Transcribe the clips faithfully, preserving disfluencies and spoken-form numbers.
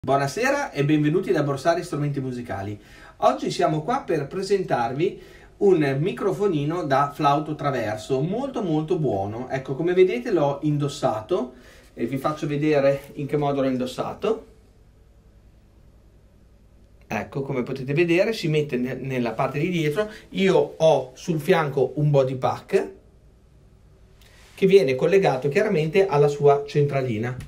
Buonasera e benvenuti da Borsari Strumenti Musicali. Oggi siamo qua per presentarvi un microfonino da flauto traverso molto molto buono. Ecco, come vedete l'ho indossato e vi faccio vedere in che modo l'ho indossato. Ecco, come potete vedere si mette nella parte di dietro. Io ho sul fianco un body pack che viene collegato chiaramente alla sua centralina.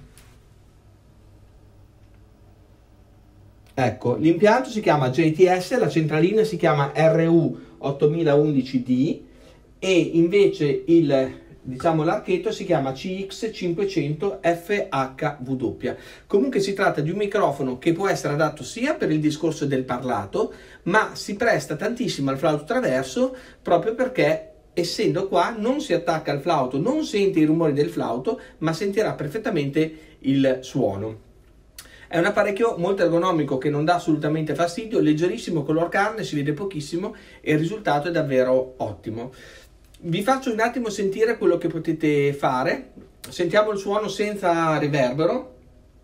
Ecco, l'impianto si chiama J T S, la centralina si chiama R U ottomila undici D e invece il, diciamo, l'archetto si chiama C X cinquecento F H W. Comunque si tratta di un microfono che può essere adatto sia per il discorso del parlato, ma si presta tantissimo al flauto traverso proprio perché essendo qua non si attacca al flauto, non sente i rumori del flauto, ma sentirà perfettamente il suono. È un apparecchio molto ergonomico che non dà assolutamente fastidio, leggerissimo color carne, si vede pochissimo e il risultato è davvero ottimo. Vi faccio un attimo sentire quello che potete fare. Sentiamo il suono senza riverbero.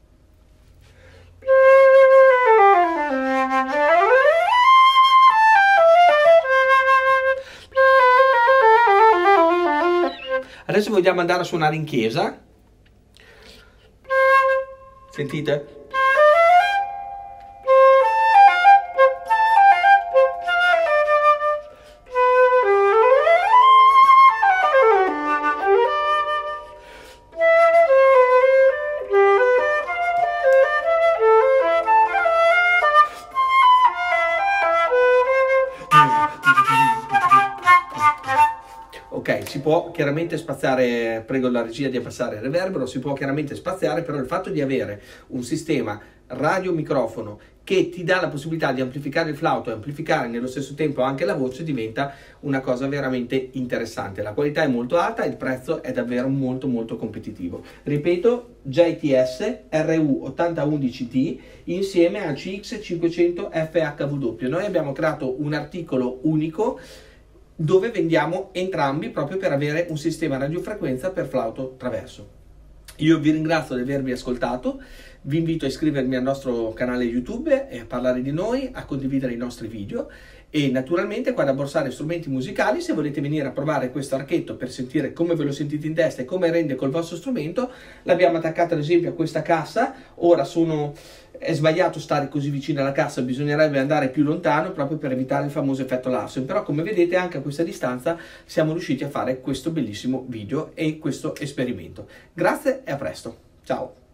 Adesso vogliamo andare a suonare in chiesa. Sentite? Ok, si può chiaramente spaziare, prego la regia di abbassare il reverbero, si può chiaramente spaziare, però il fatto di avere un sistema radio-microfono che ti dà la possibilità di amplificare il flauto e amplificare nello stesso tempo anche la voce diventa una cosa veramente interessante. La qualità è molto alta e il prezzo è davvero molto molto competitivo. Ripeto, J T S R U ottomila undici D insieme a C X cinquecento F H W. Noi abbiamo creato un articolo unico dove vendiamo entrambi proprio per avere un sistema radiofrequenza per flauto traverso. Io vi ringrazio di avermi ascoltato, vi invito a iscrivervi al nostro canale YouTube e a parlare di noi, a condividere i nostri video e naturalmente qua da Borsari Strumenti Musicali, se volete venire a provare questo archetto per sentire come ve lo sentite in testa e come rende col vostro strumento, l'abbiamo attaccato ad esempio a questa cassa. Ora sono... è sbagliato stare così vicino alla cassa, bisognerebbe andare più lontano proprio per evitare il famoso effetto Larsen, però come vedete anche a questa distanza siamo riusciti a fare questo bellissimo video e questo esperimento. Grazie e a presto, ciao!